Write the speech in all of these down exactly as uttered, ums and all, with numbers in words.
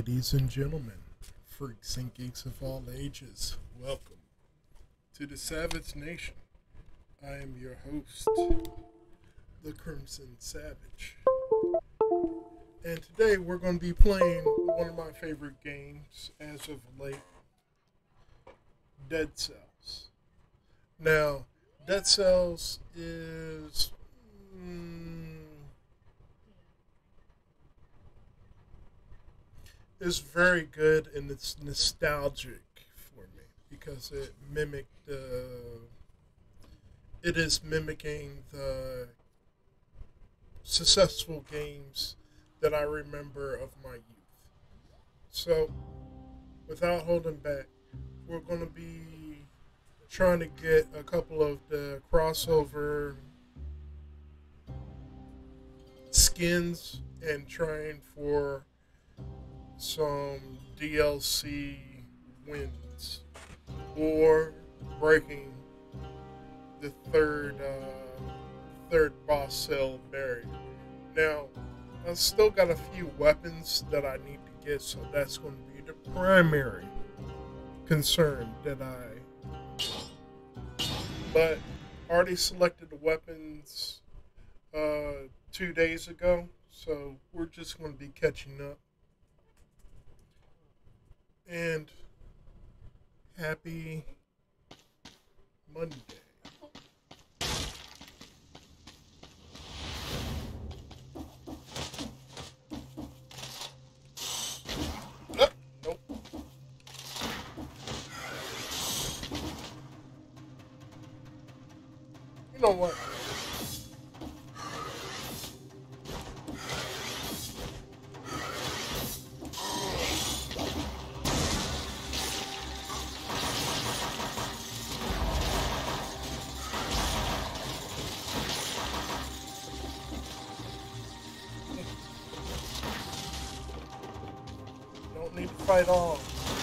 Ladies and gentlemen, freaks and geeks of all ages, welcome to the Savage Nation. I am your host, the Crimson Savage. And today we're going to be playing one of my favorite games as of late, Dead Cells. Now, Dead Cells is... Mm, is very good and it's nostalgic for me because it mimicked uh, it is mimicking the successful games that I remember of my youth. So, without holding back, we're going to be trying to get a couple of the crossover skins and trying for some D L C wins or breaking the third uh, third boss cell barrier. Now, I've still got a few weapons that I need to get, so that's going to be the primary concern that I. But I already selected the weapons uh, two days ago, so we're just going to be catching up. And happy Monday. Oh, nope. You know what? Need to fight all.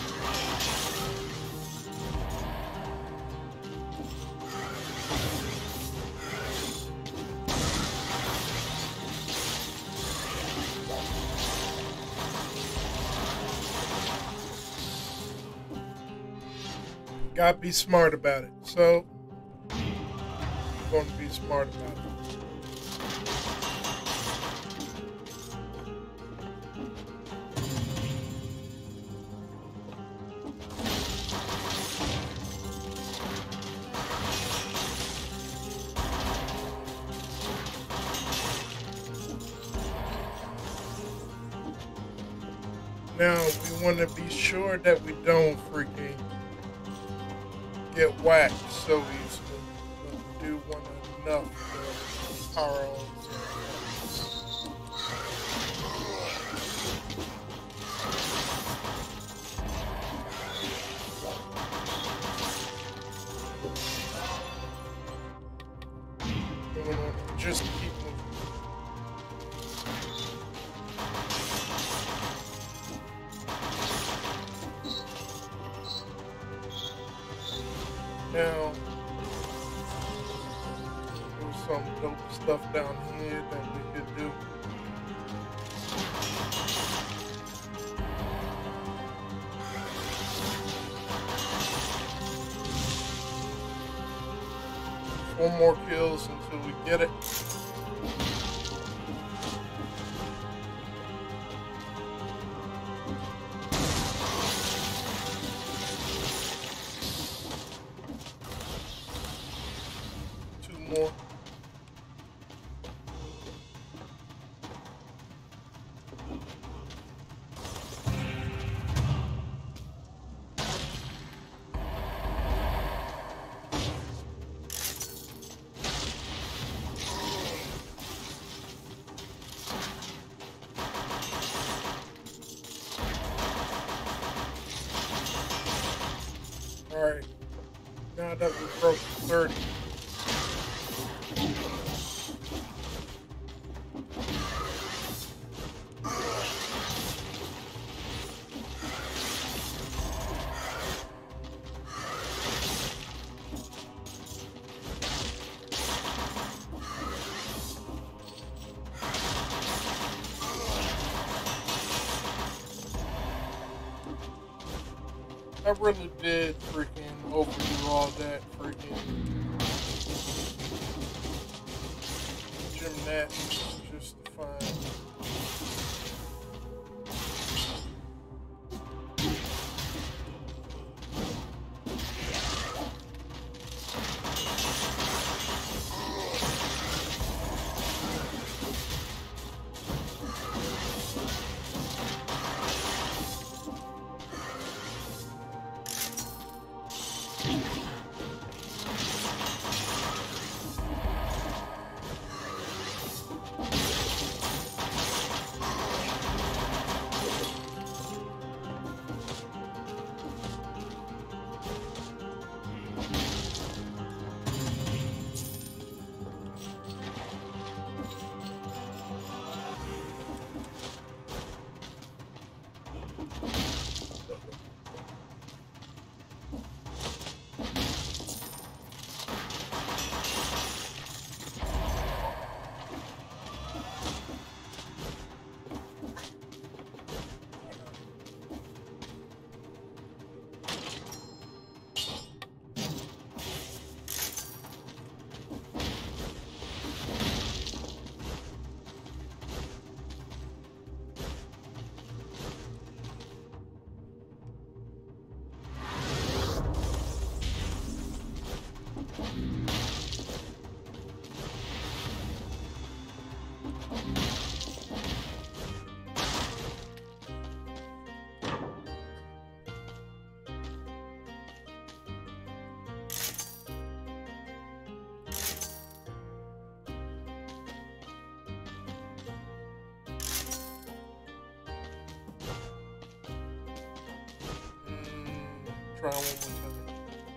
Gotta be smart about it. So, I'm going to be smart about it. Now, we want to be sure that we don't freaking get whacked so easily. But we do want enough to power on. Just keep moving. Now, there's some dope stuff down here that we could do. Four more kills until we get it. More. All right. Now that we broke thirty. I really did freaking overdo all that freaking gymnastics just to find. Try one more time.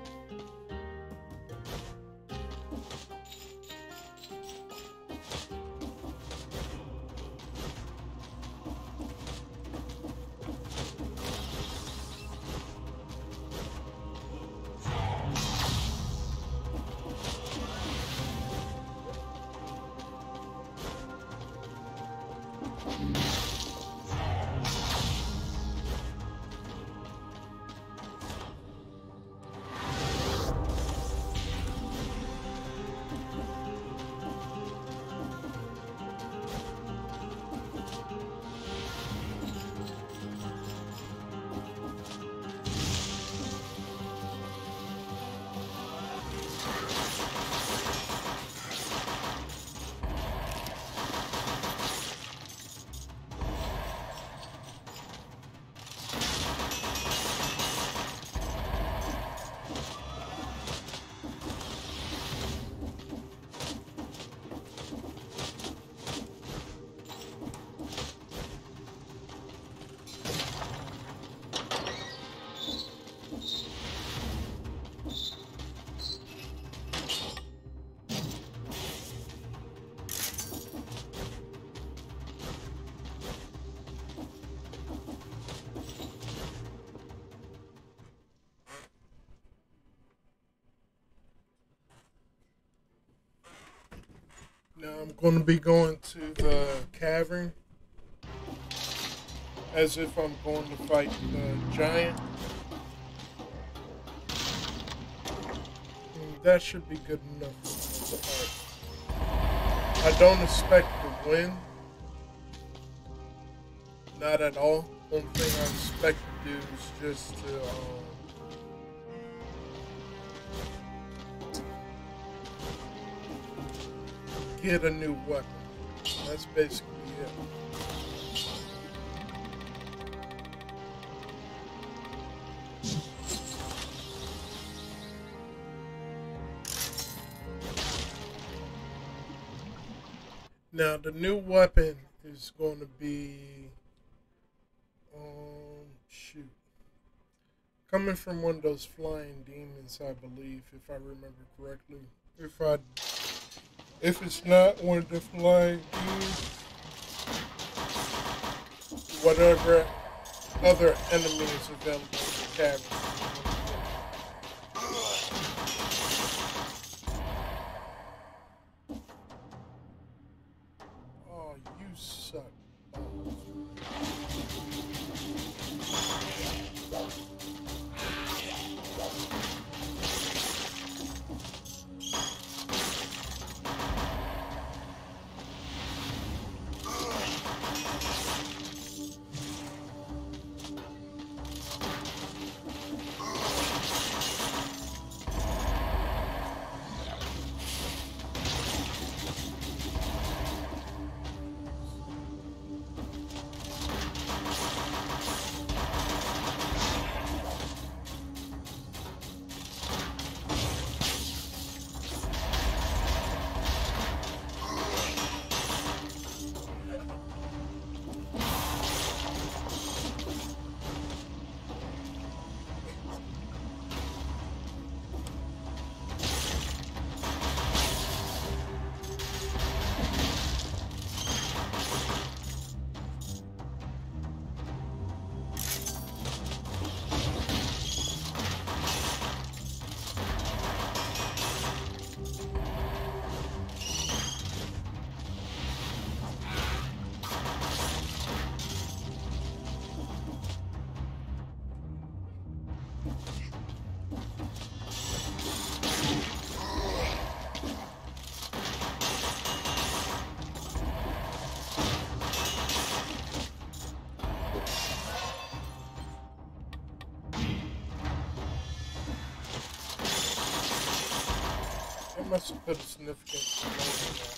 Now I'm going to be going to the cavern as if I'm going to fight the giant. And that should be good enough for the fight. I don't expect to win. Not at all. One thing I expect to do is just to um, get a new weapon. That's basically it. Now the new weapon is going to be, um, shoot, coming from one of those flying demons, I believe, if I remember correctly. If I, if it's not one of the flying demons, whatever other enemies available in the cavern. Oh, you suck. must have put a significant delay in that.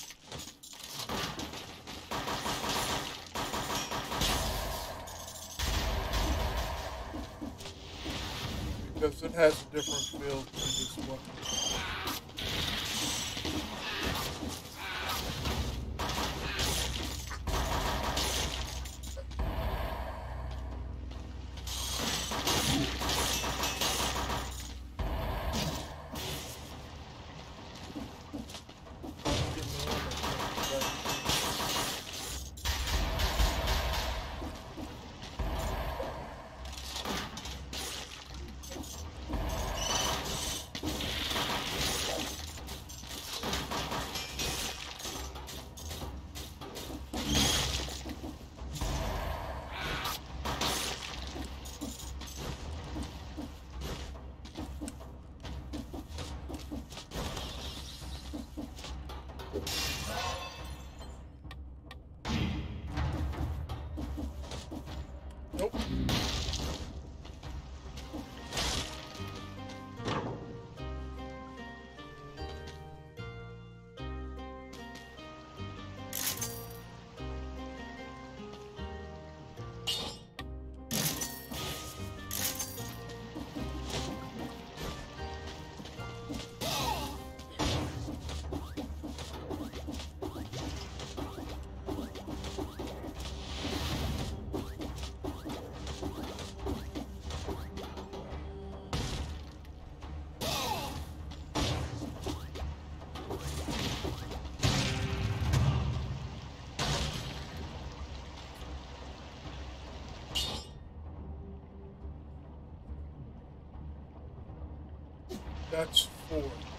Because it has a different feel to this weapon. Nope. That's four.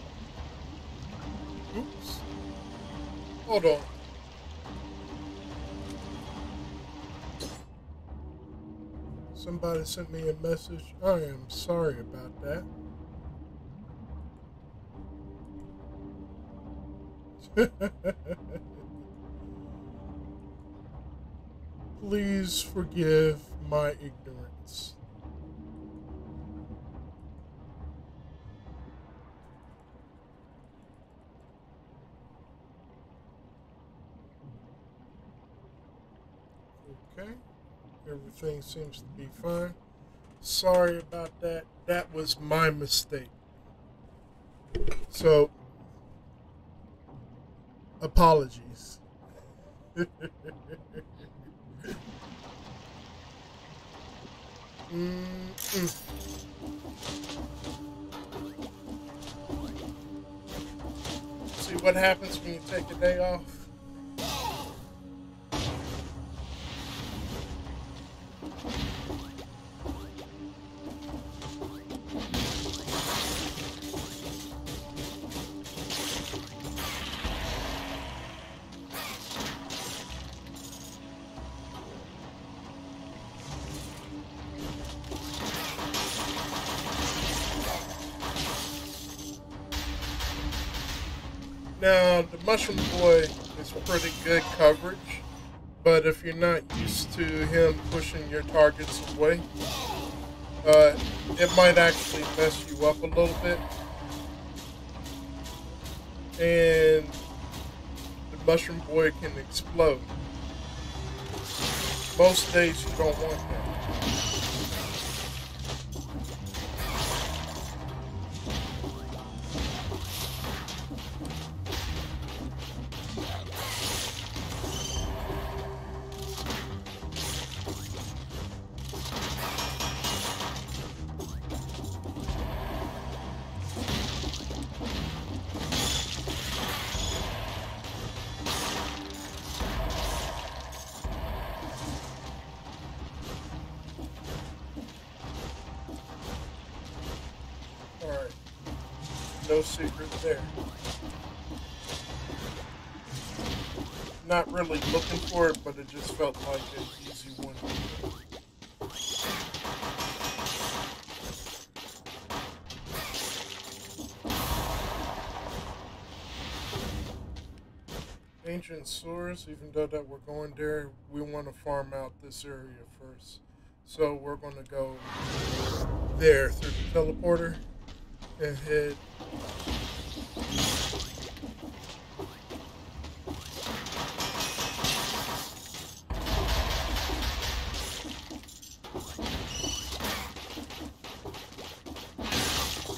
Oops. Hold on. Somebody sent me a message. I am sorry about that. Please forgive my ignorance. Okay, everything seems to be fine. Sorry about that. That was my mistake. So, apologies. Mm-mm. See what happens when you take a day off? Now, the Mushroom Boy is pretty good coverage, but if you're not used to him pushing your targets away, uh, it might actually mess you up a little bit. And the Mushroom Boy can explode. Most days you don't want that. Alright, no secret there. Not really looking for it, but it just felt like an easy one. Ancient Source, even though that we're going there, we want to farm out this area first. So we're going to go there through the teleporter and head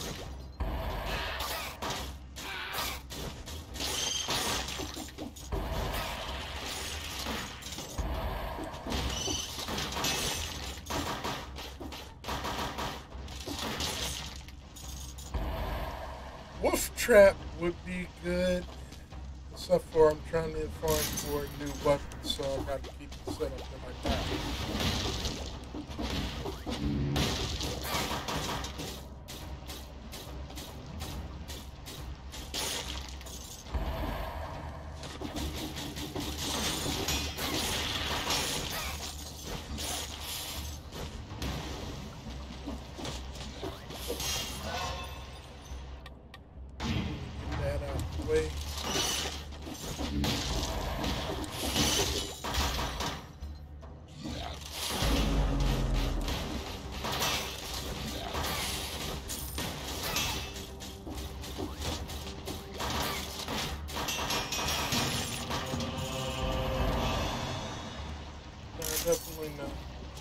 Wolf trap would be good. Except for I'm trying to farm for a new weapon, so I got to keep it set up in my pack. Get that out of the way. Definitely not.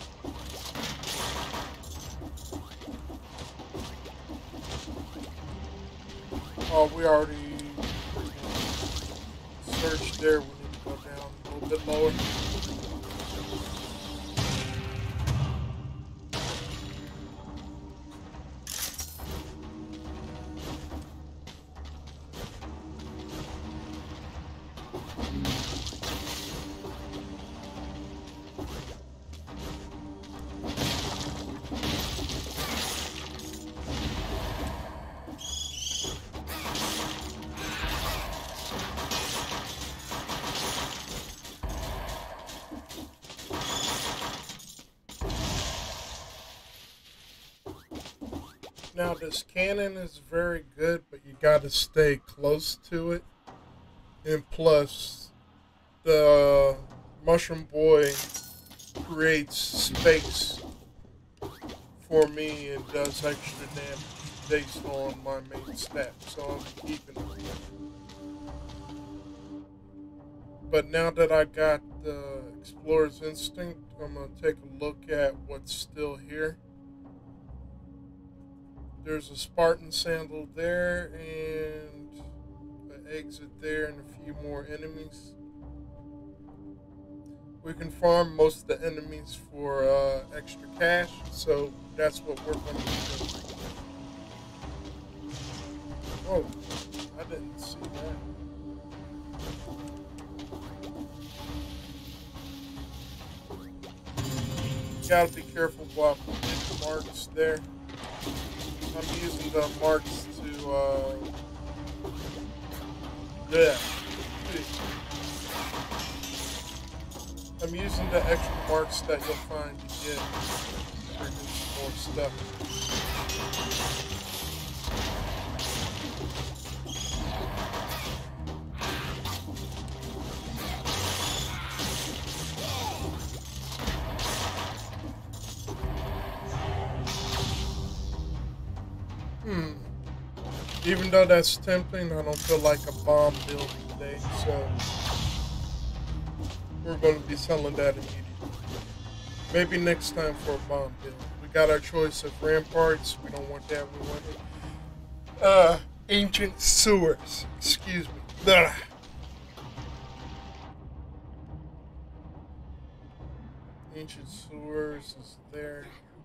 Oh, we already searched there. We need to go down a little bit lower. Now this cannon is very good, but you gotta stay close to it. And plus, the Mushroom Boy creates space for me and does extra damage based on my main stat, so I'm keeping it. But now that I got the Explorer's Instinct, I'm gonna take a look at what's still here. There's a Spartan Sandal there, and an exit there, and a few more enemies. We can farm most of the enemies for uh, extra cash, so that's what we're going to do. Oh, I didn't see that. You gotta be careful while hitting marks there. I'm using the marks to, uh, yeah. I'm using the extra marks that you'll find to get produce more stuff. Hmm. Even though that's tempting, I don't feel like a bomb build today, so we're going to be selling that immediately. Maybe next time for a bomb build. We got our choice of ramparts. We don't want that. We want it. Uh, ancient sewers. Excuse me. Ugh. Ancient sewers is there.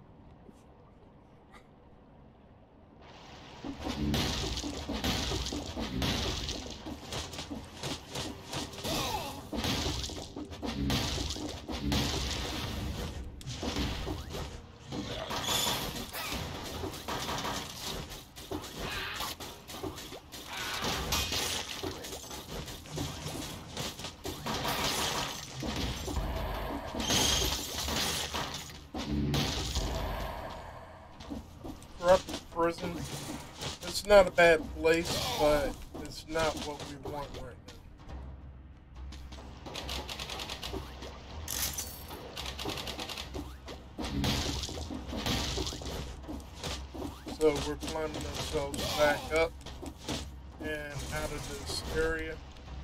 Corrupt prison. It's not a bad place, but it's not what we want right now. So we're climbing ourselves back up and out of this area.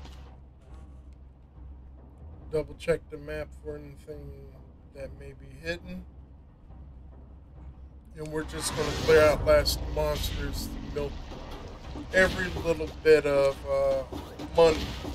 Double check the map for anything that may be hidden. and we're just going to clear out last monsters to milk every little bit of uh, money.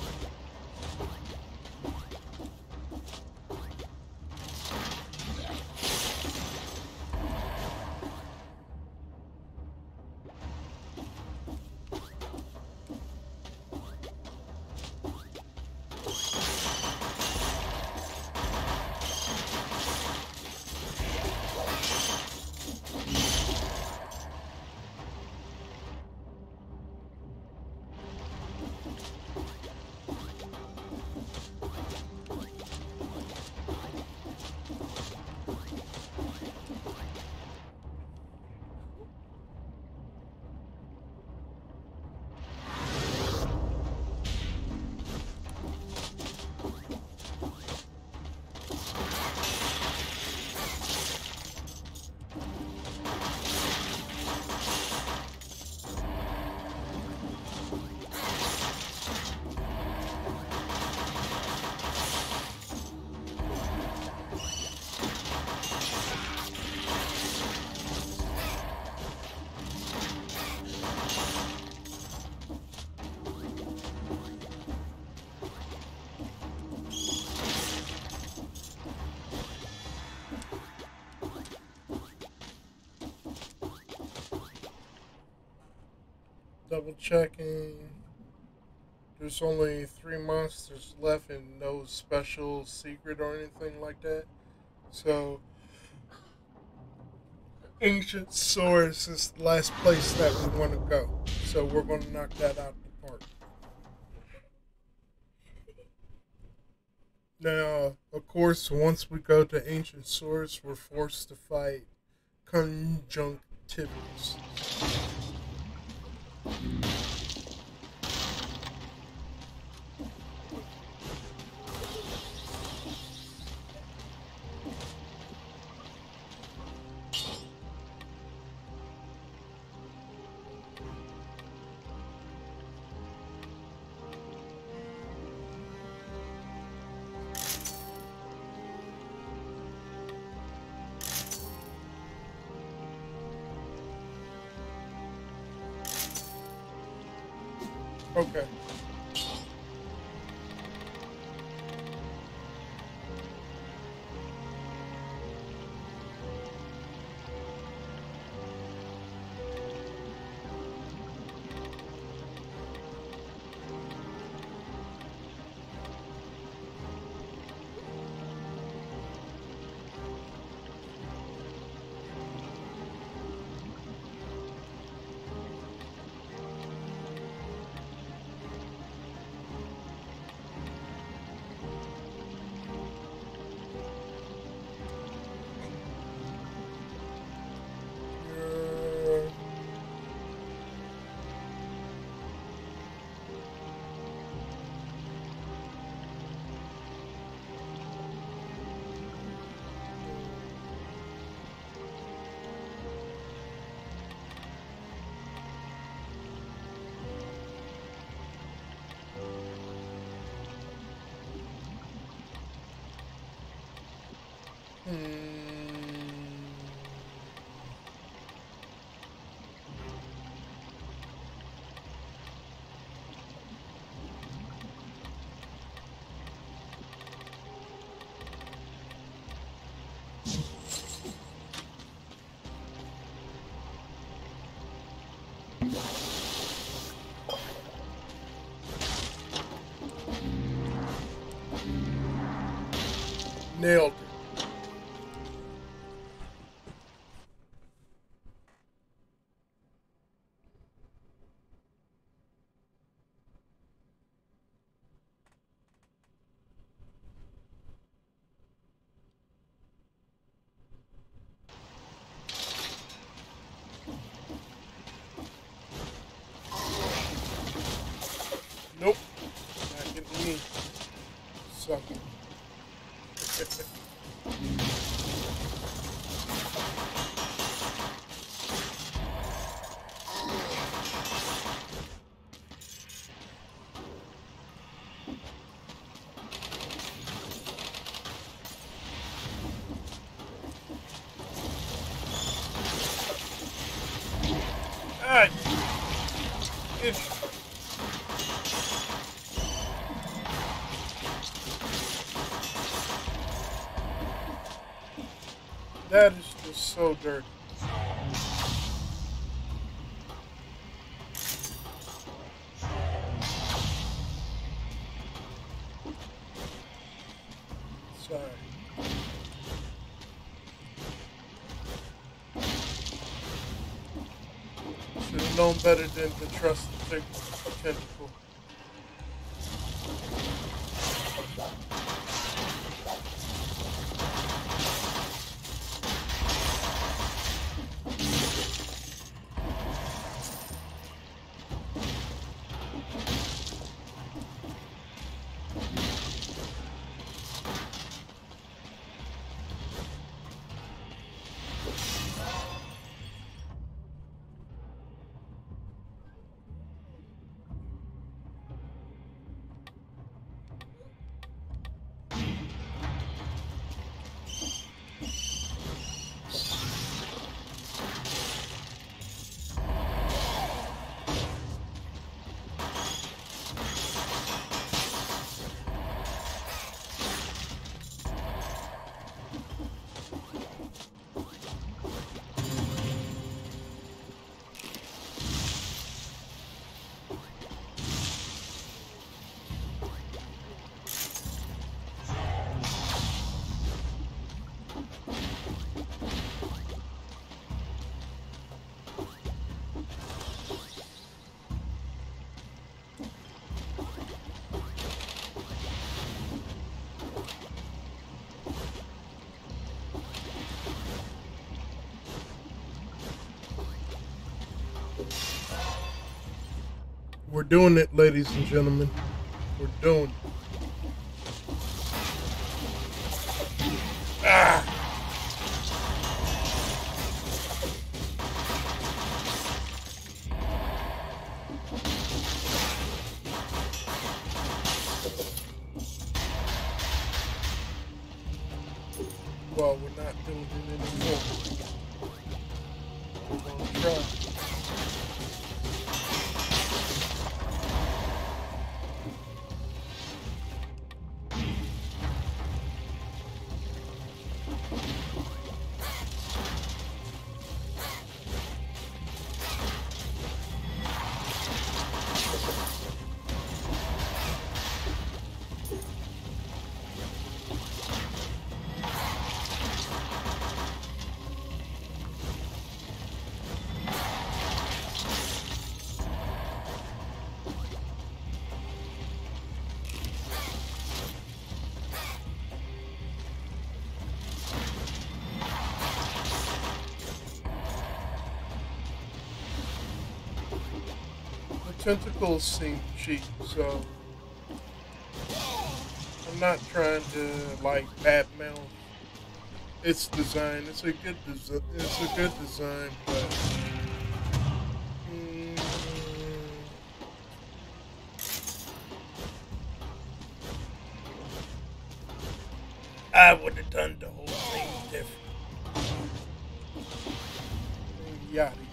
Double checking. There's only three monsters left and no special secret or anything like that. So, Ancient Source is the last place that we want to go. So, we're going to knock that out the park. Now, of course, once we go to Ancient Source, we're forced to fight Conjunctivities. Okay. Hmm. Nailed it. Nope. Not getting me. Sucker. issue. That is just so dirty. Sorry. Should have known better than to trust the tentacle. We're doing it, ladies and gentlemen. We're doing it. Ah! Well, we're not doing it anymore. We're gonna try. Tentacles seem cheap, so I'm not trying to like badmouth its design. It's a good design. It's a good design, but mm, I would have done the whole thing different. Yada yada.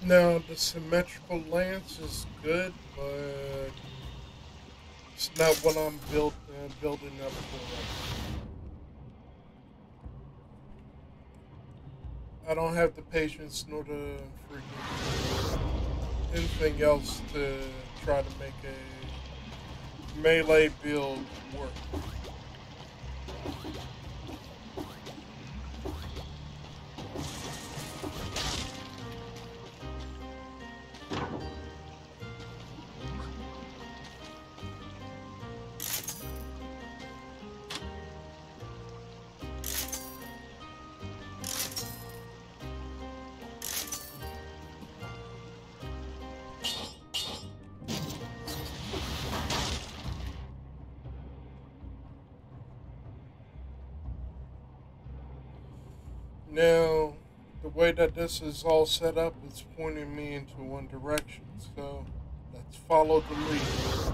Now, the symmetrical lance is good, but it's not what I'm built, uh, building up for right now. I don't have the patience nor the freaking anything else to try to make a melee build work. Now, the way that this is all set up, it's pointing me into one direction. So, let's follow the lead.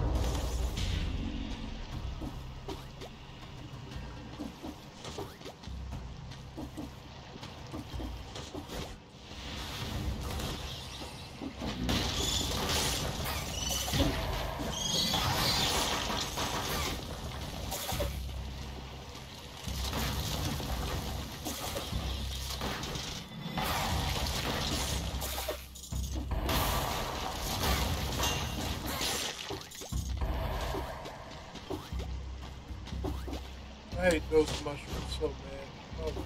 I hate those mushrooms so bad. Oh.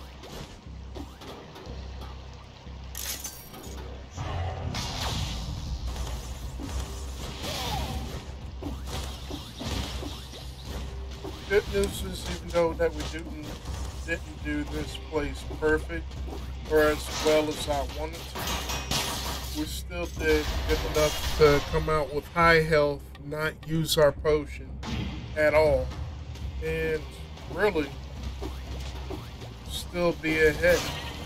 Good news is, even though that we didn't, didn't do this place perfect or as well as I wanted to, we still did good enough to come out with high health, not use our potion at all, and really still be ahead.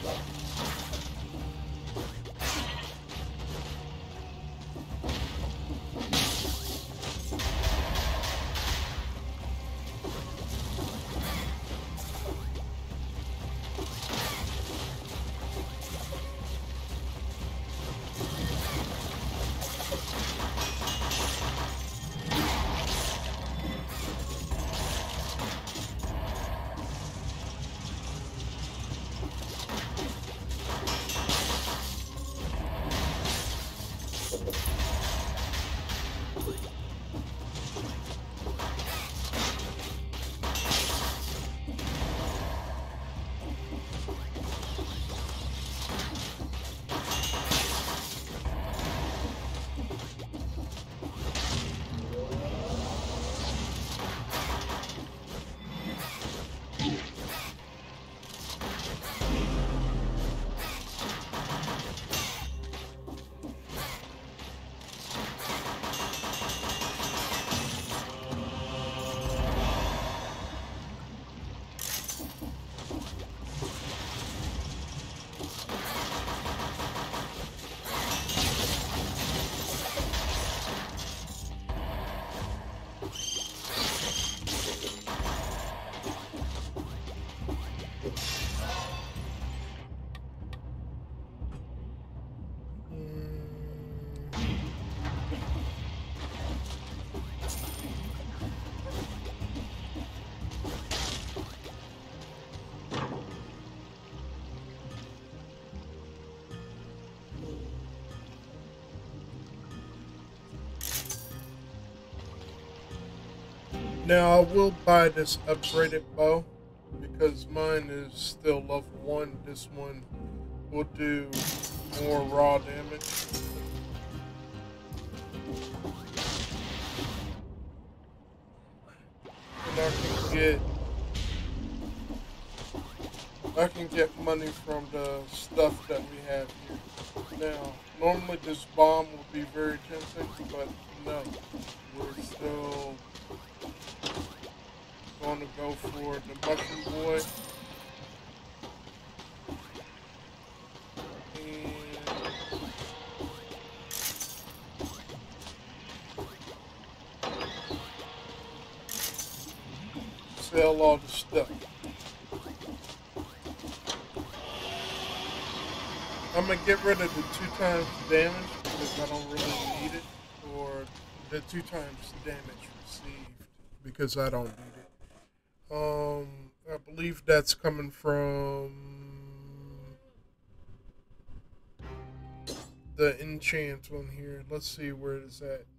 Now I will buy this upgraded bow because mine is still level one. This one will do more raw damage. And I can get I can get money from the stuff that we have here. Now, normally this bomb would be very tempting, but no. We're still going to go for the Mushroom Boy. And sell all the stuff. I'm gonna get rid of the two times damage because I don't really need it, or the two times damage received because I don't need it. Um, I believe that's coming from the enchant one here. Let's see where it is at.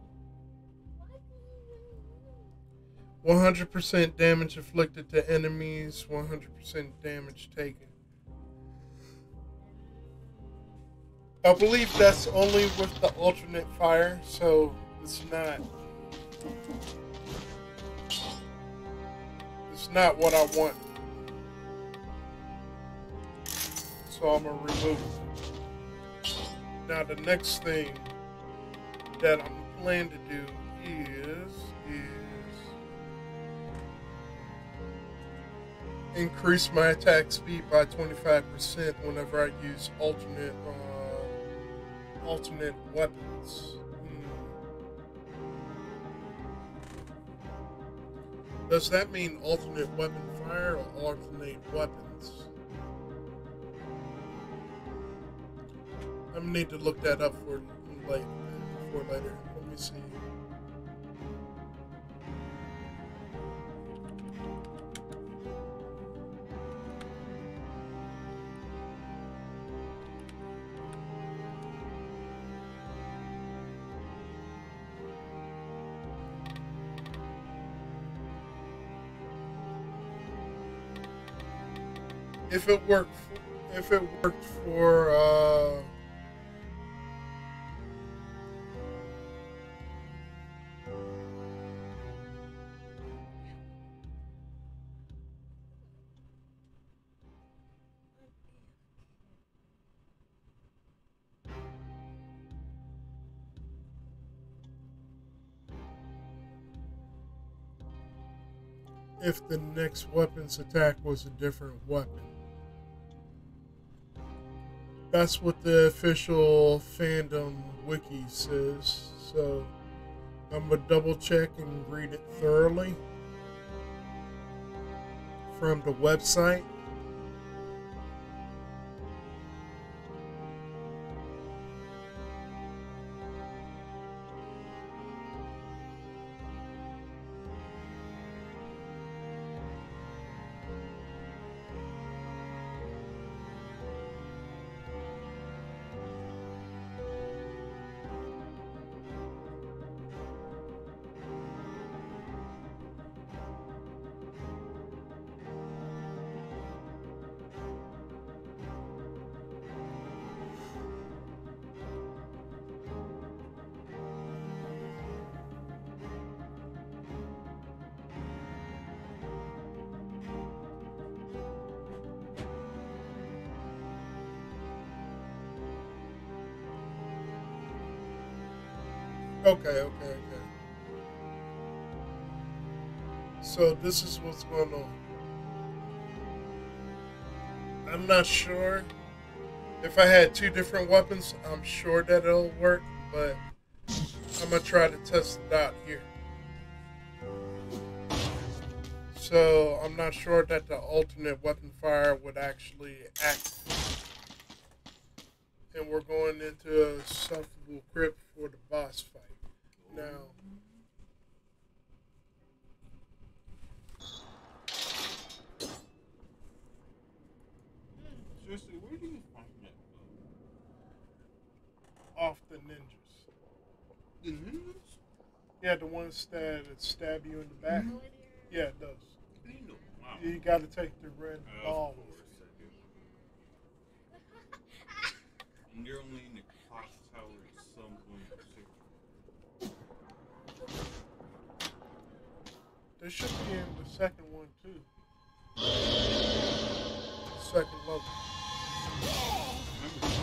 one hundred percent damage inflicted to enemies, one hundred percent damage taken. I believe that's only with the alternate fire, so it's not it's not what I want. So I'm gonna remove it. Now the next thing that I'm planning to do is is increase my attack speed by twenty-five percent whenever I use alternate uh, alternate weapons. Hmm. Does that mean alternate weapon fire or alternate weapons? I need to look that up for later. For later. Let me see. If it worked, if it worked for. Uh, if the next weapon's attack was a different weapon. That's what the official fandom wiki says, so I'm gonna double check and read it thoroughly from the website. Okay, okay, okay. So this is what's going on. I'm not sure. If I had two different weapons, I'm sure that it'll work, but I'm gonna try to test it out here. So I'm not sure that the alternate weapon fire would actually act. And we're going into a sufferable crypt for the boss fight. Now, seriously, where do you find that? Off the ninjas. The ninjas? Yeah, the ones that stab you in the back. Mhm. Yeah, it does. You know, wow. You got to take the red Uh, ball of with course I do. And you're only in the clock tower at some point in particular. They should be in the second one too. Second level. Remember,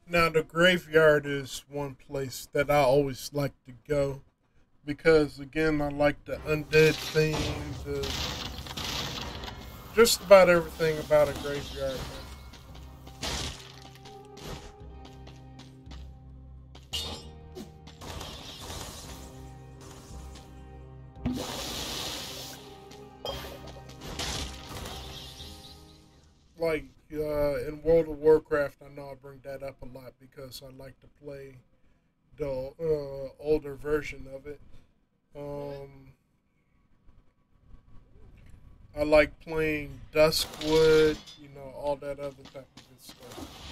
Now the graveyard is one place that I always like to go because again I like the undead theme, the just about everything about a graveyard. Man. Like uh, in World of Warcraft, I know I bring that up a lot because I like to play the uh, older version of it. Um, I like playing Duskwood, you know, all that other type of good stuff.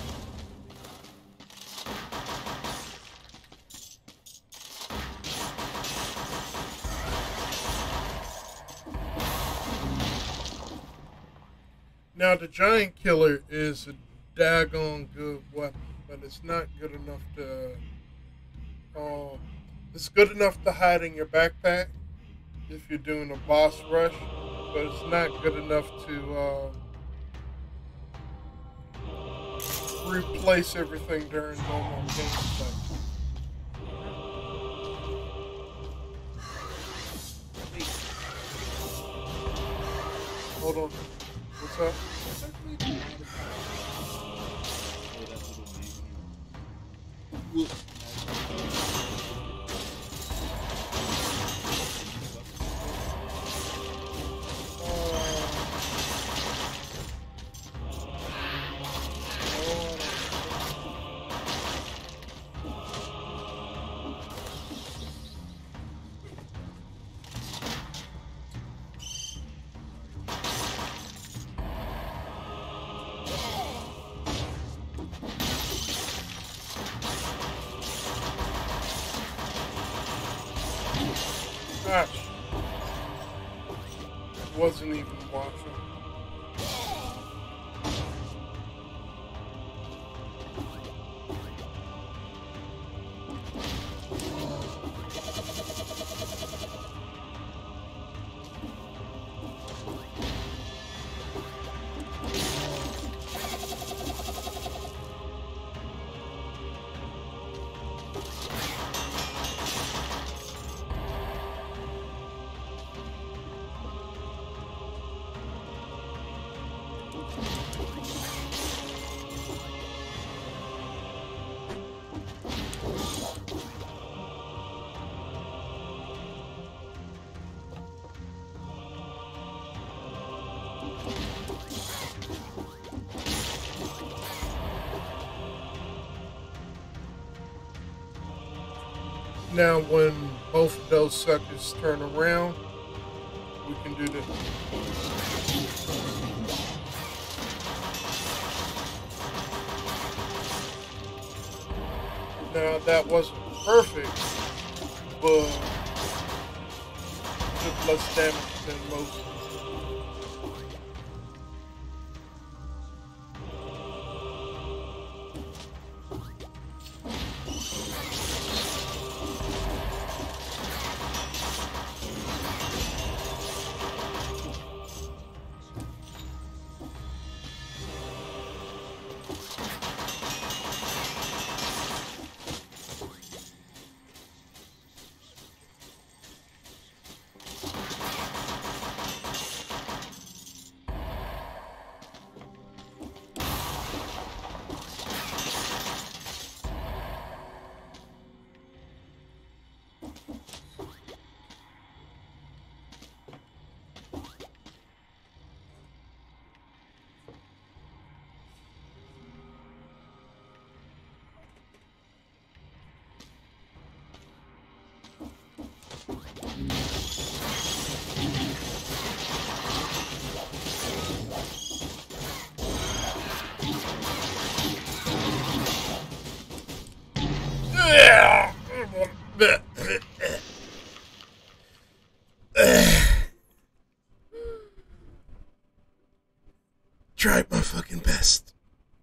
Now the Giant Killer is a daggone good weapon, but it's not good enough to. Um, it's good enough to hide in your backpack if you're doing a boss rush, but it's not good enough to uh, replace everything during normal gameplay. Hold on. What's up? Gosh, wasn't even watching. Now, when both of those suckers turn around, we can do this. Now, that wasn't perfect, but took less damage than most. Tried my fucking best.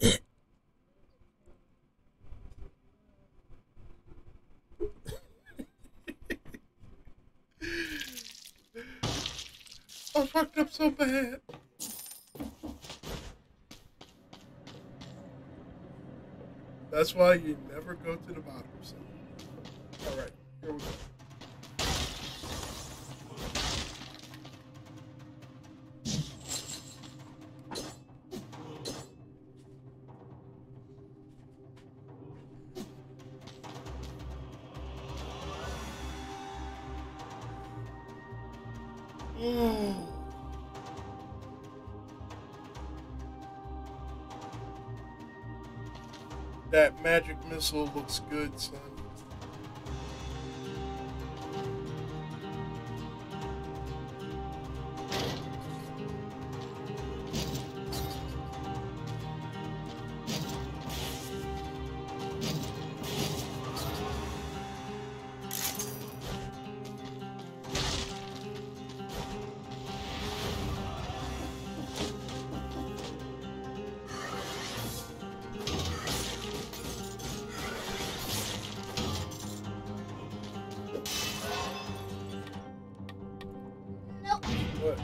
I fucked up so bad. That's why you never go to the bottom. So. All right, here we go. Ooh. That magic missile looks good, son. What?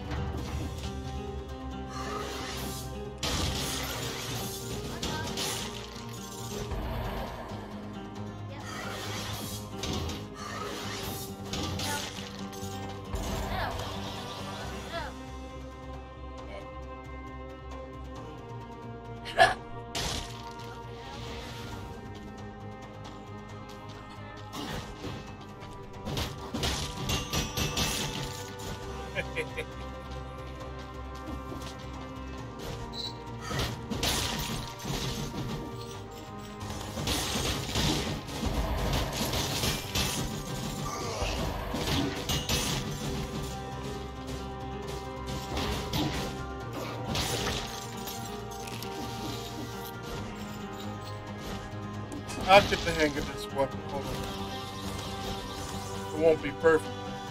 I'll get the hang of this weapon. Hold on. It won't be perfect.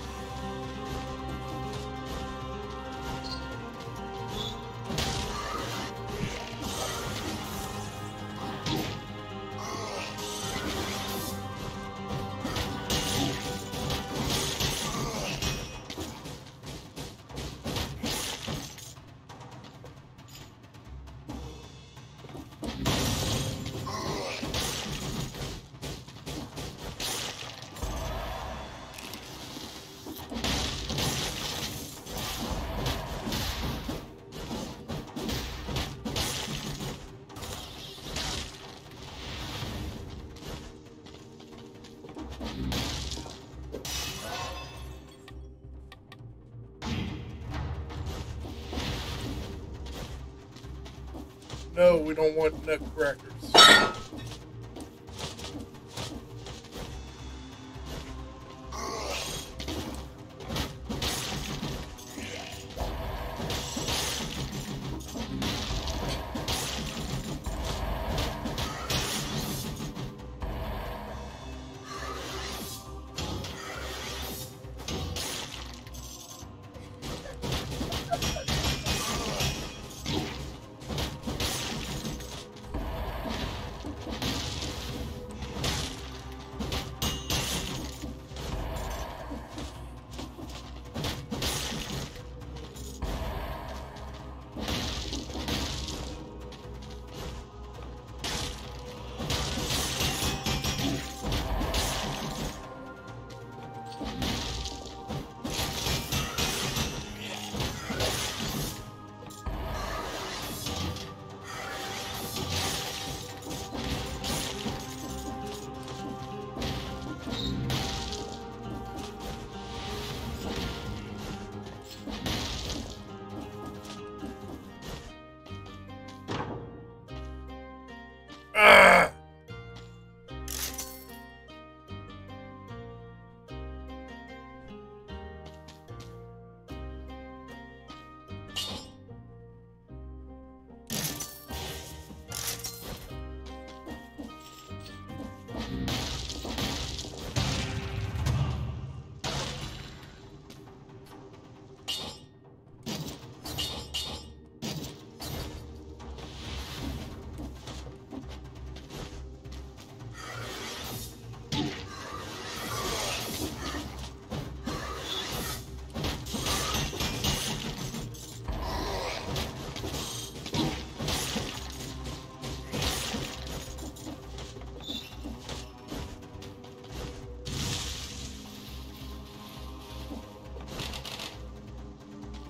No, we don't want nutcrackers.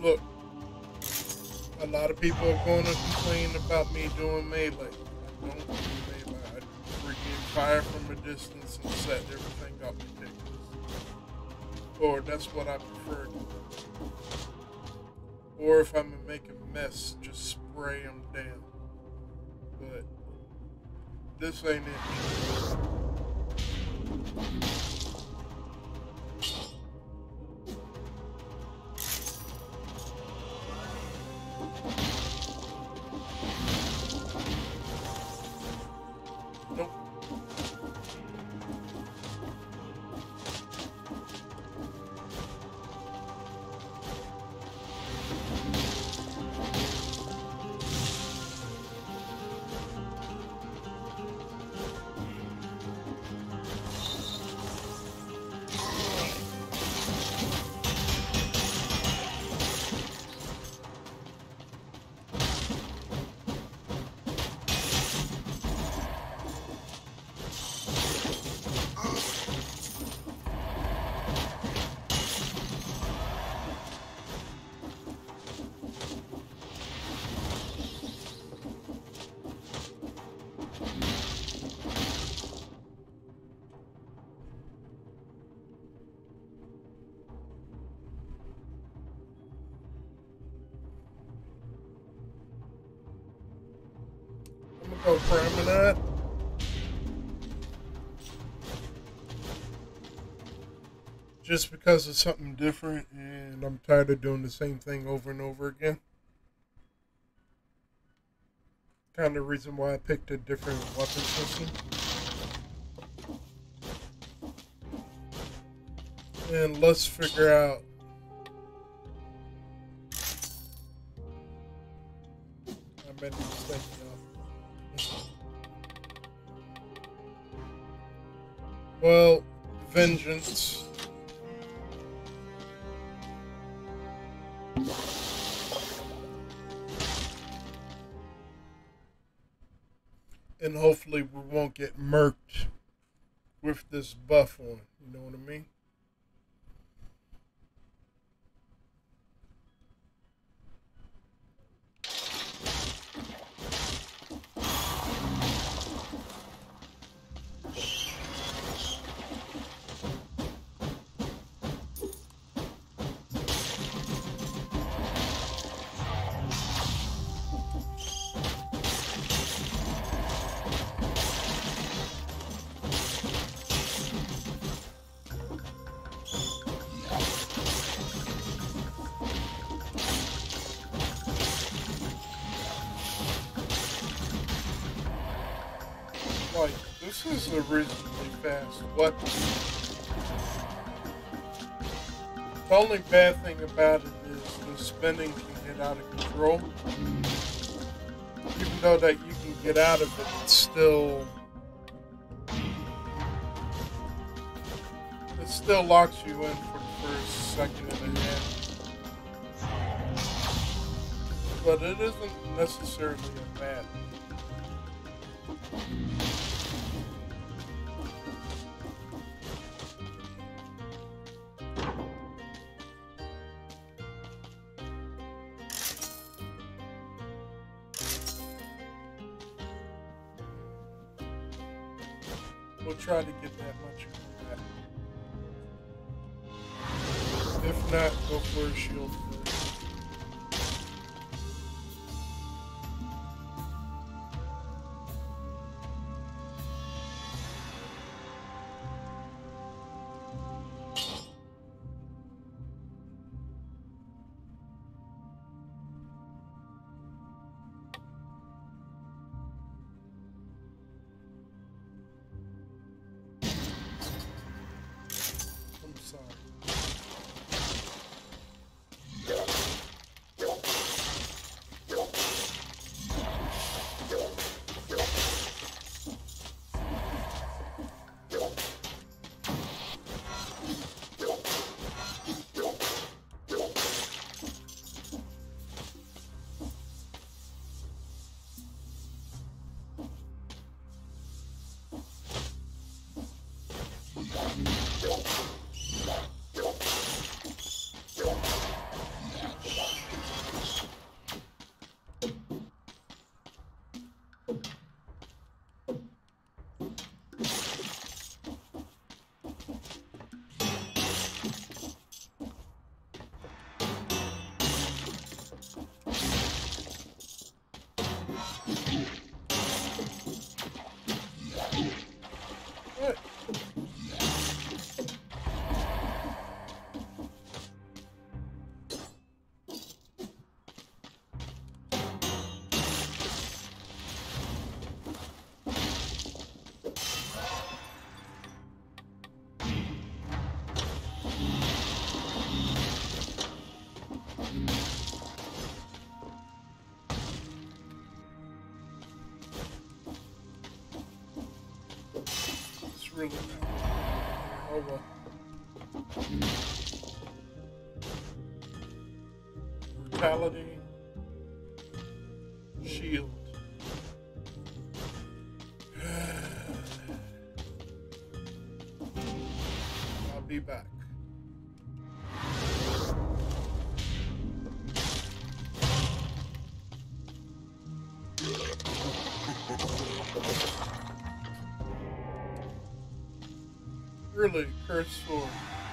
Look, a lot of people are going to complain about me doing melee. I don't do melee. I freaking fire from a distance and set everything up ridiculous. Or that's what I prefer to do. Or if I'm gonna make a mess, just spray them down. But this ain't it. Nope. I'm gonna go Promenade. Just because it's something different and I'm tired of doing the same thing over and over again. Kind of reason why I picked a different weapon system. And let's figure out I made a mistake now. Well, vengeance. And hopefully we won't get murked with this buff on. You know what I mean? Like, this is a reasonably fast weapon. The only bad thing about it is the spinning can get out of control. Even though that you can get out of it, it's still... It still locks you in for the first second and a half. But it isn't necessarily a bad thing. We'll try to get that much of that. If not, go for a shield first. really cool. Oh well. Brutality. Shield. I'll be back. Really, cursed sword.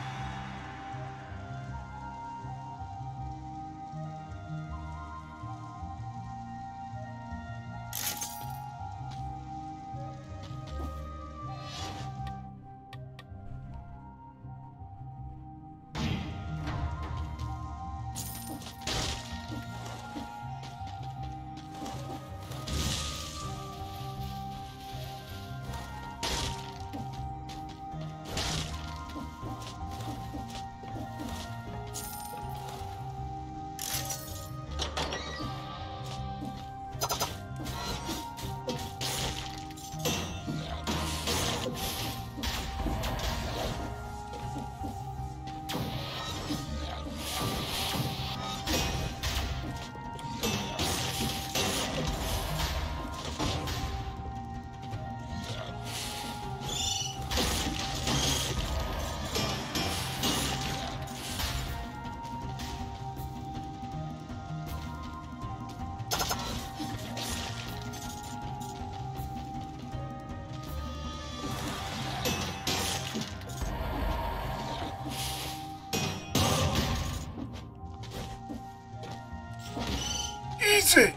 Easy!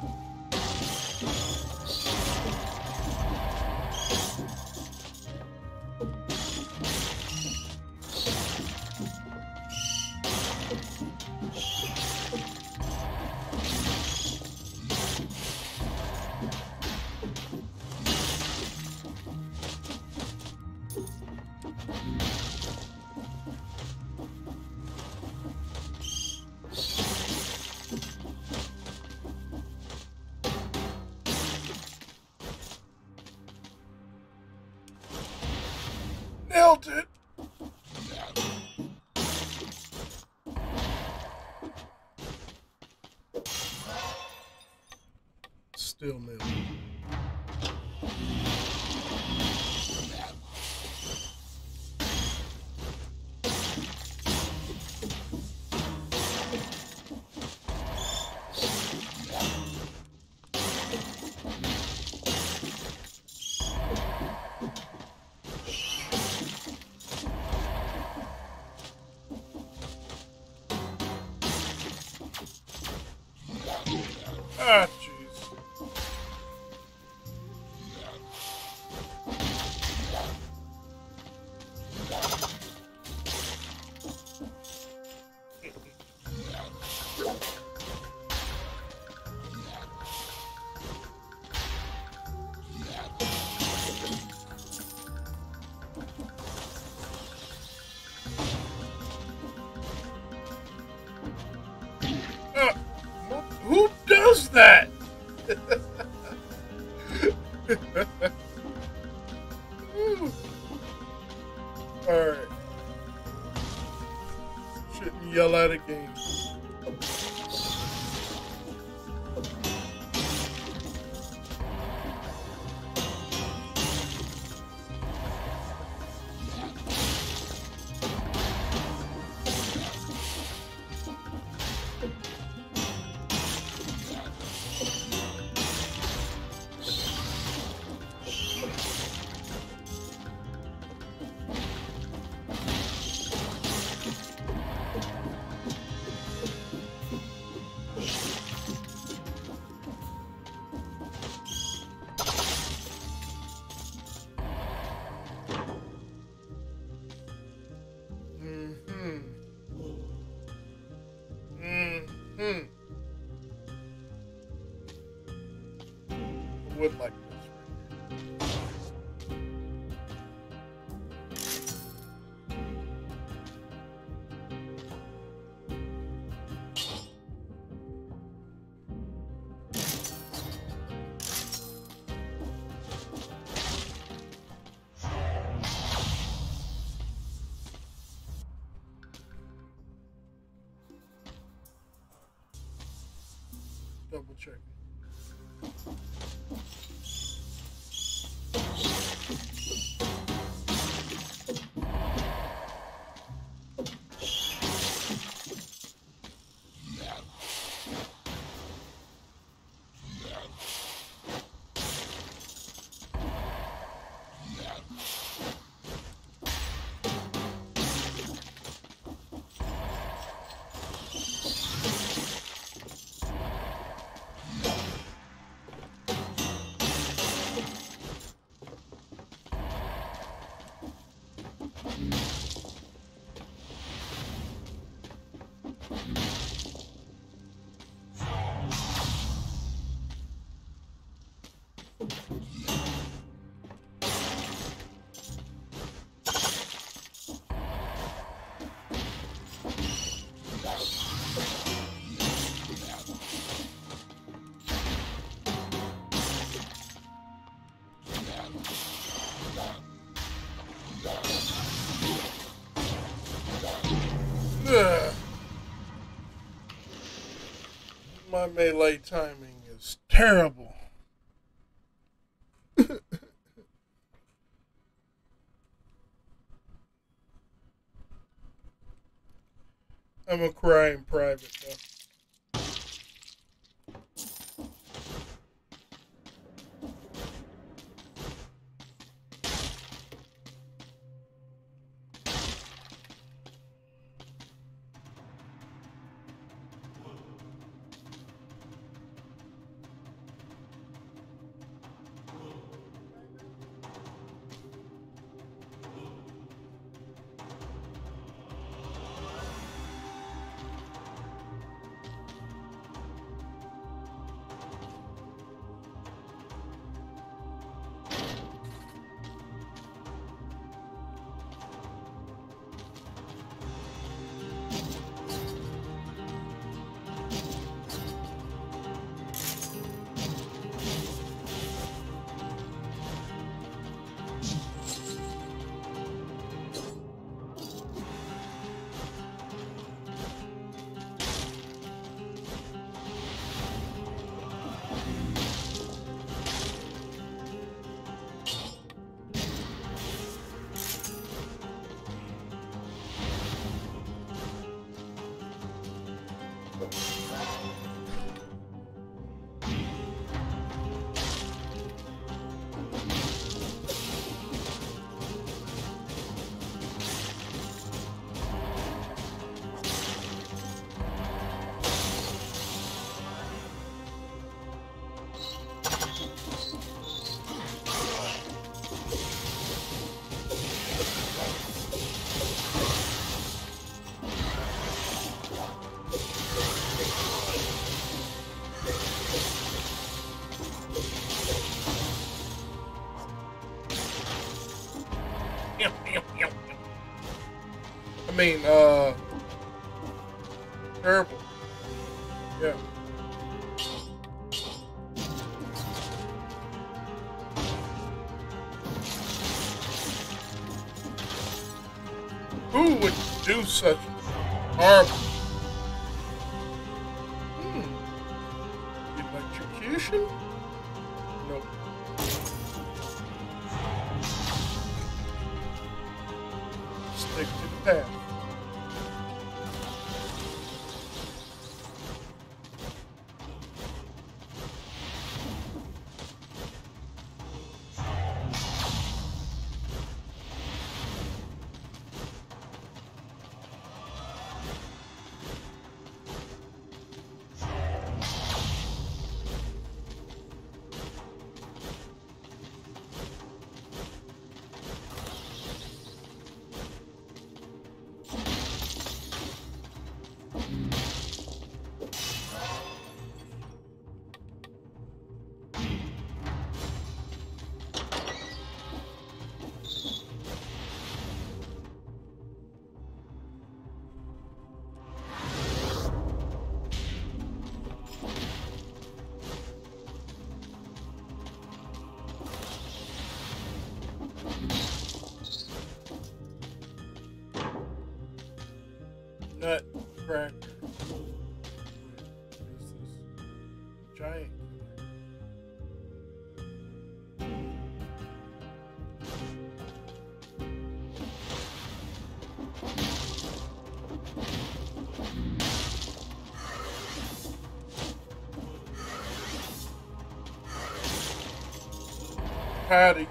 Nailed it! Still nailed it. Ah, jeez. Uh, who does that? Alright. Shouldn't yell at a game. double checking. Ugh. My melee timing is terrible. I'm gonna cry in private though. I mean, uh, terrible. Yeah. Who would do such horrible? Hmm. Electrocution? Nope. Stick to the path. Nutcracker. How do you?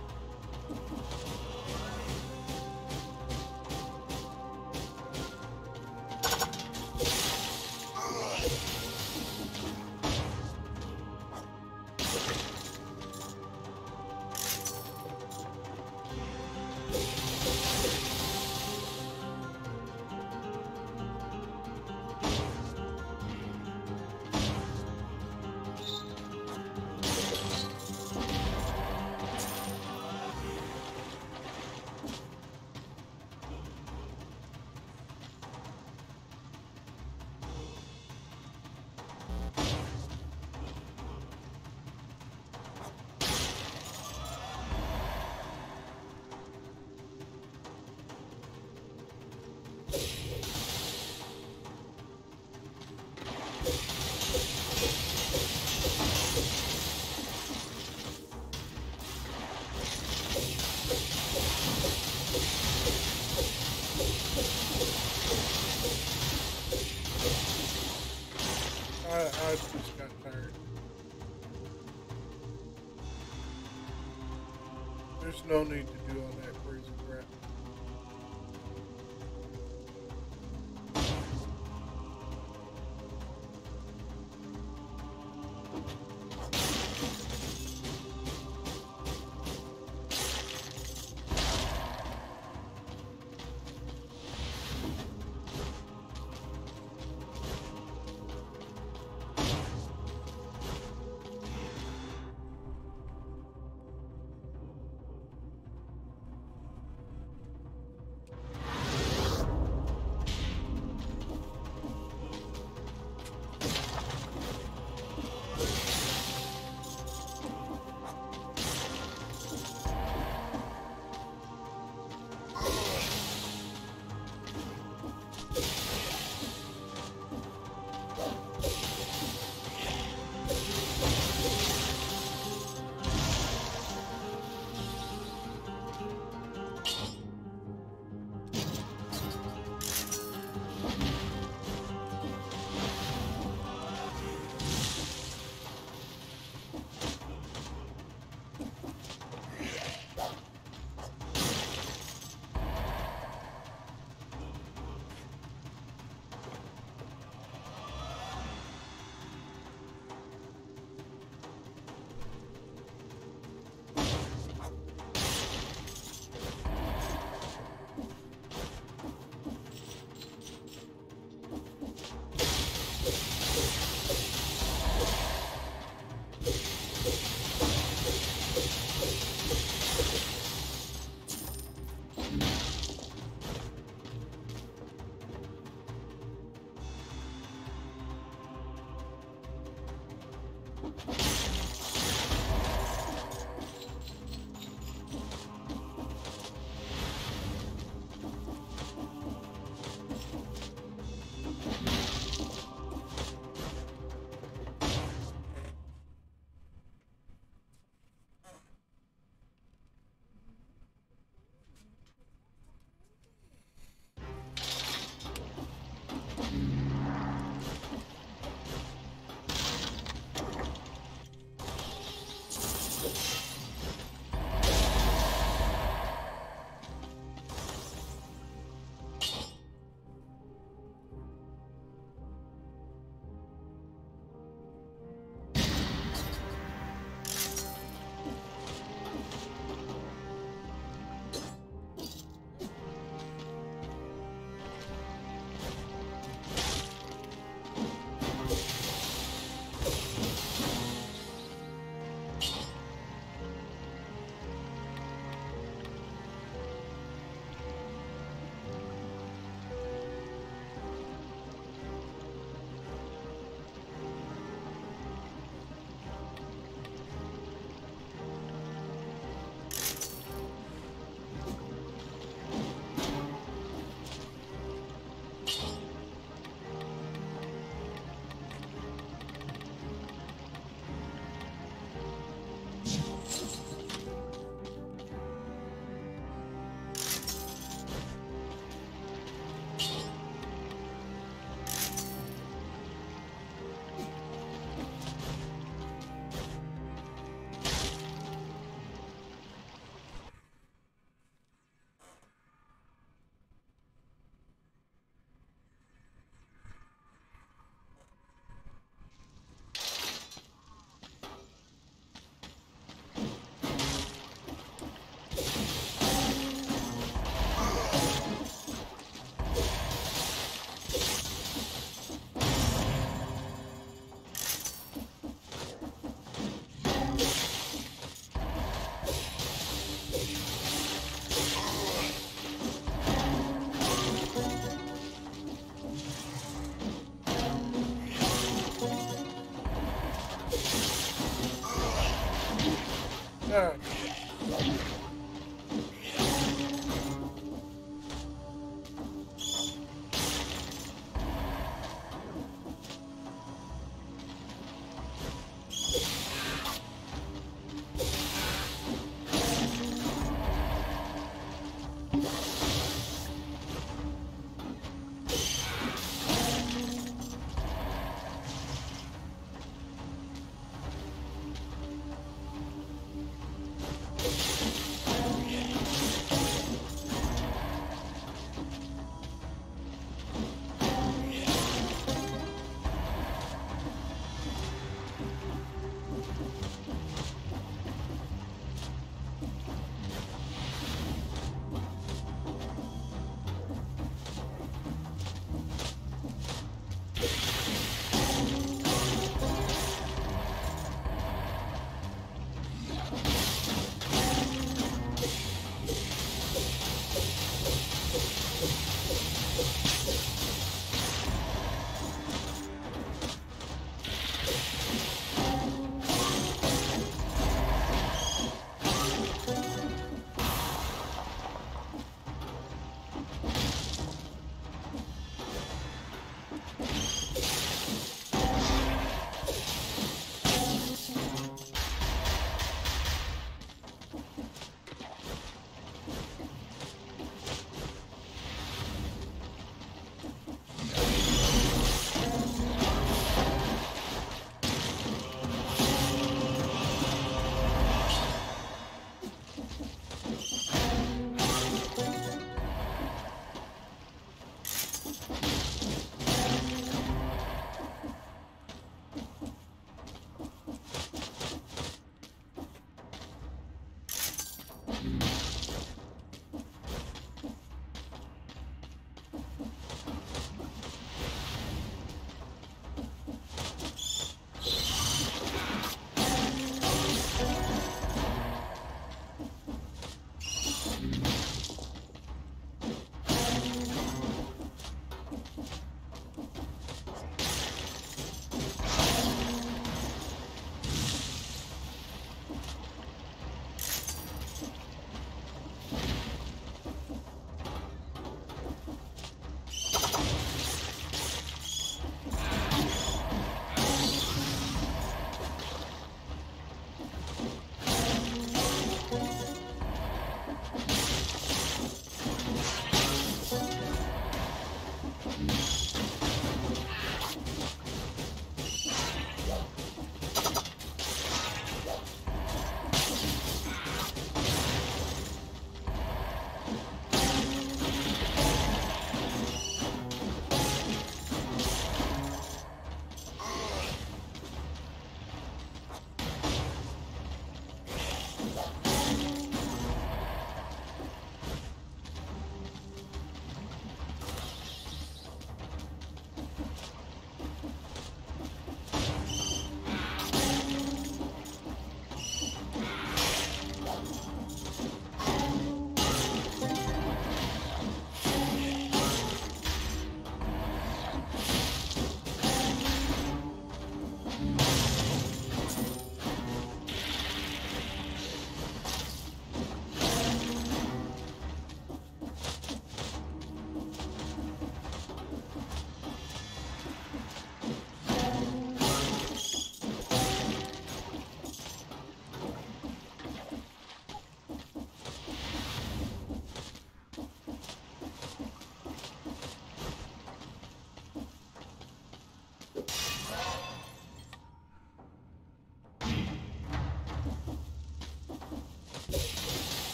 I, I just got tired. There's no need to do all that crazy crap. time.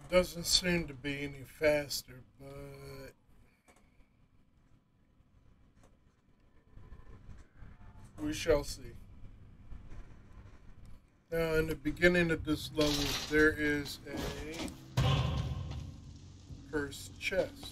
Doesn't seem to be any faster, but we shall see. Now, in the beginning of this level, there is a cursed chest.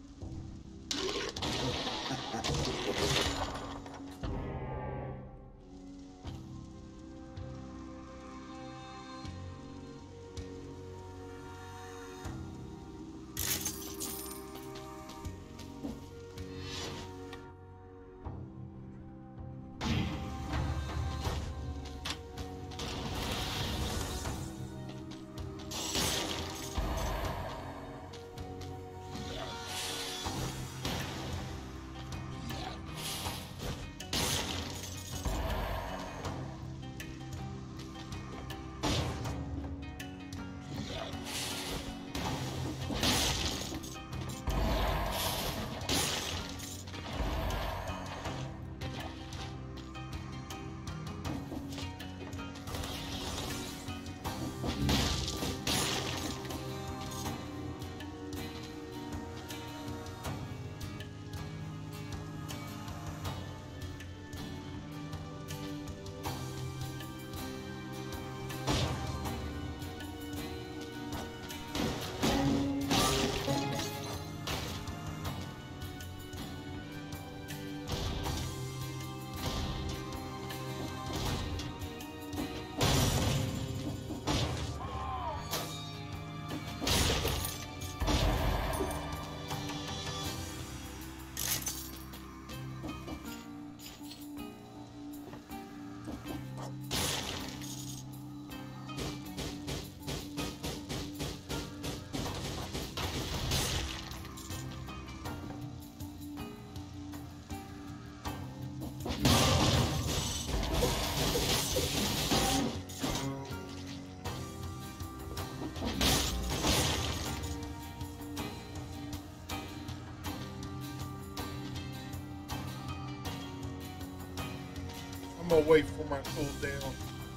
I'm gonna wait for my cooldown.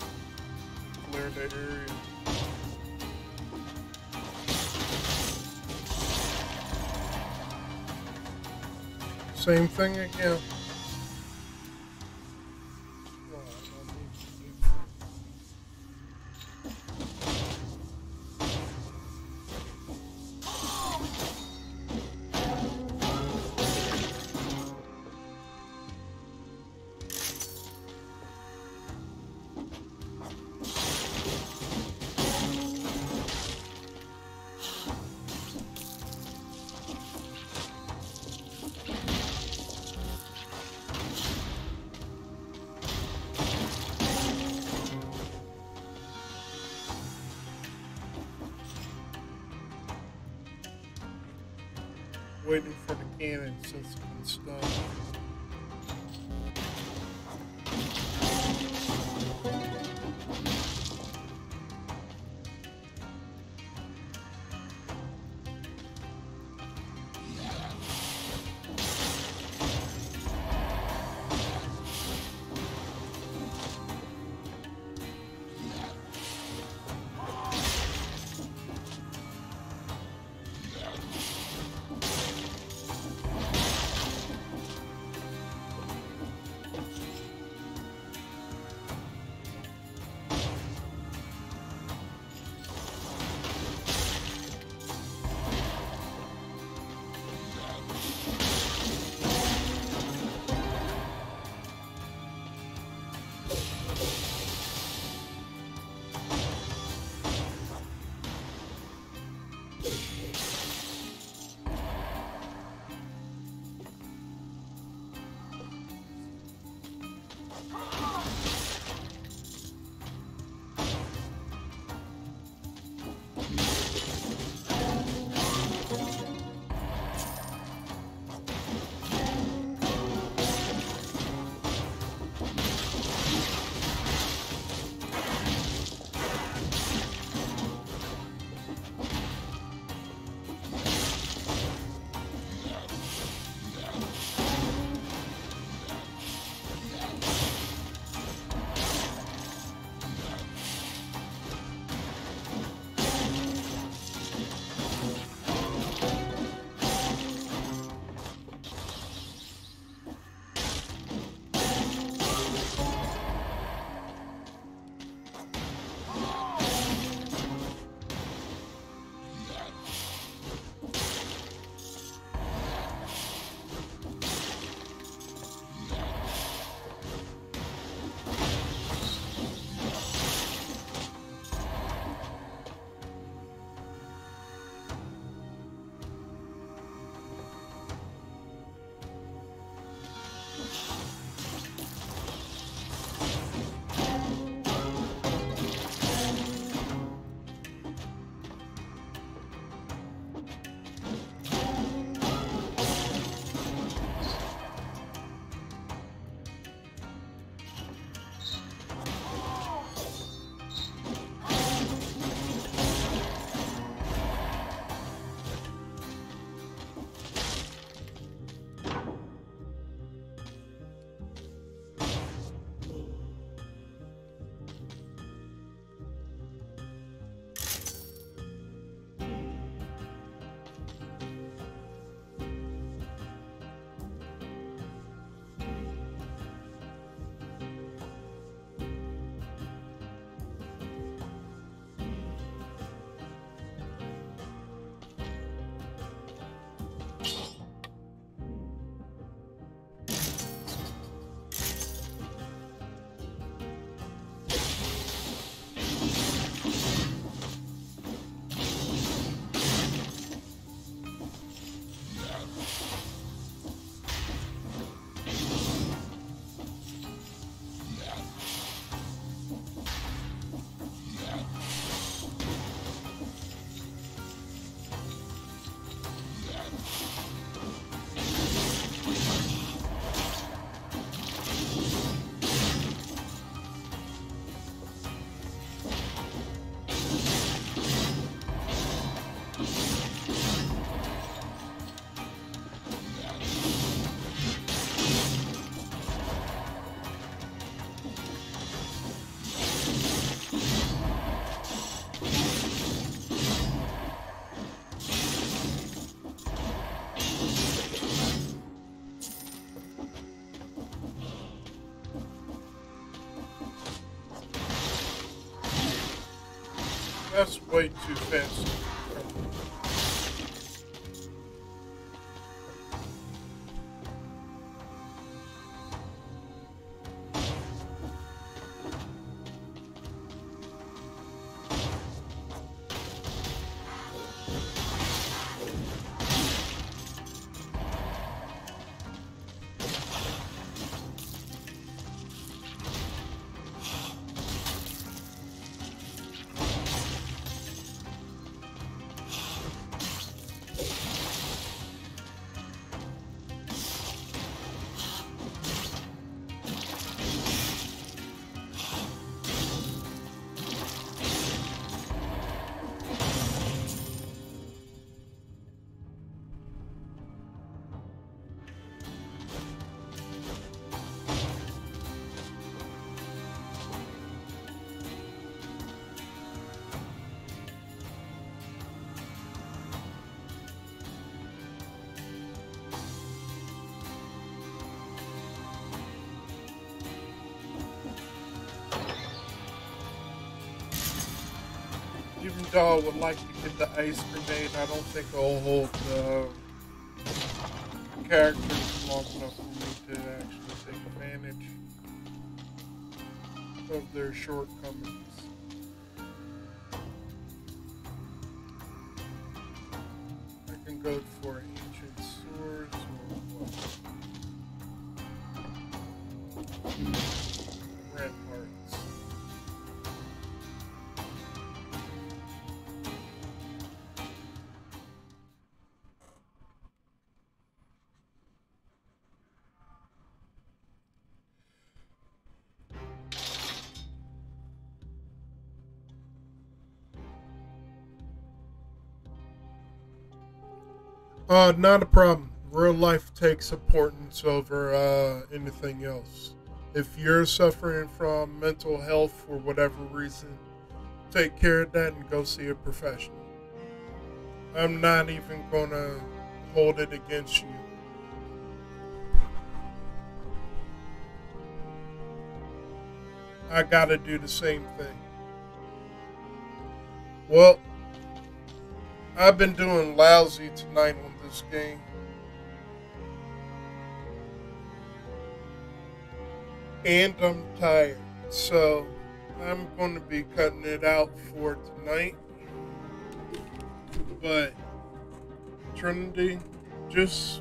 Clear the area. Same thing again. Waiting for the cannon since it's been stunned. That's way too fancy. Even though I would like to get the ice grenade, I don't think I'll hold the characters long enough for me to actually take advantage of their shortcomings. I can go for ancient swords or what? Ramparts. Uh, not a problem. Real life takes importance over uh, anything else. If you're suffering from mental health for whatever reason, take care of that and go see a professional. I'm not even gonna hold it against you. I gotta do the same thing. Well, I've been doing lousy tonight on this game. And I'm tired. So I'm going to be cutting it out for tonight. But Trinity, just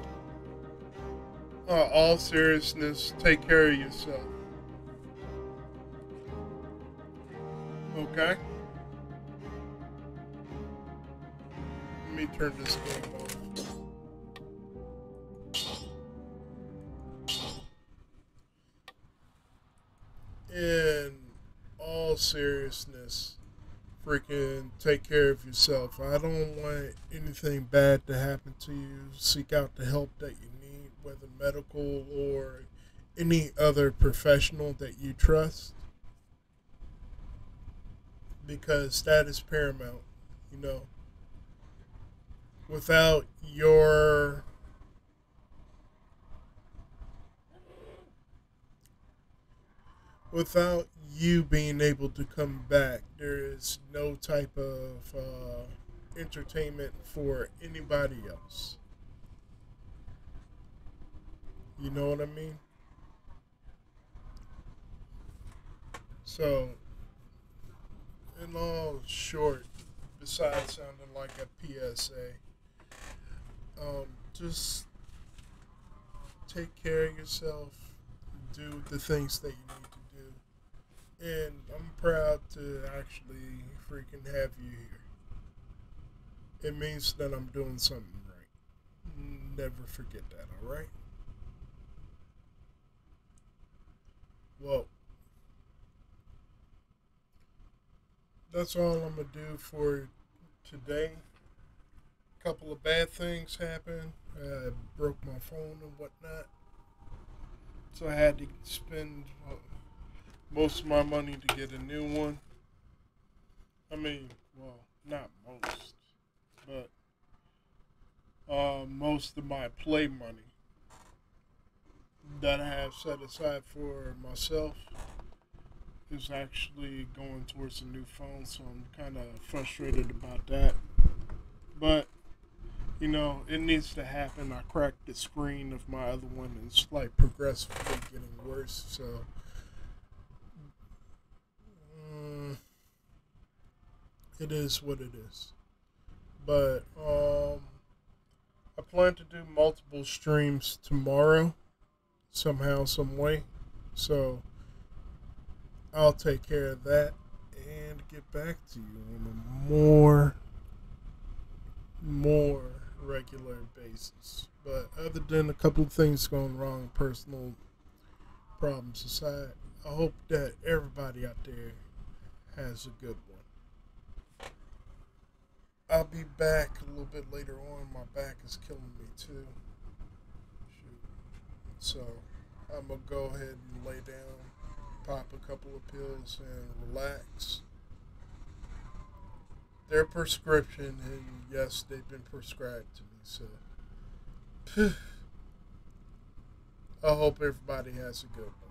uh, all seriousness, take care of yourself. Okay? Let me turn this game off. In all seriousness, freaking take care of yourself. I don't want anything bad to happen to you. Seek out the help that you need, whether medical or any other professional that you trust, because that is paramount, you know. Without your without you being able to come back, there is no type of uh, entertainment for anybody else. You know what I mean? So, in all short, besides sounding like a P S A, um, just take care of yourself, do the things that you need to do, and I'm proud to actually freaking have you here. It means that I'm doing something right. Never forget that, alright? Well, that's all I'm gonna do for today. A couple of bad things happened. I broke my phone and whatnot, so I had to spend uh, most of my money to get a new one. I mean, well, not most, but uh, most of my play money that I have set aside for myself is actually going towards a new phone, so I'm kind of frustrated about that. But you know, it needs to happen. I cracked the screen of my other one, and it's like progressively getting worse. So, mm, it is what it is. But um, I plan to do multiple streams tomorrow, somehow, some way. So I'll take care of that and get back to you on a more, more regular basis. But other than a couple of things going wrong, personal problems aside, I hope that everybody out there has a good one. I'll be back a little bit later on. My back is killing me too. Shoot. So I'm gonna go ahead and lay down, pop a couple of pills, and relax. Their prescription, and yes, they've been prescribed to me. So I hope everybody has a good one.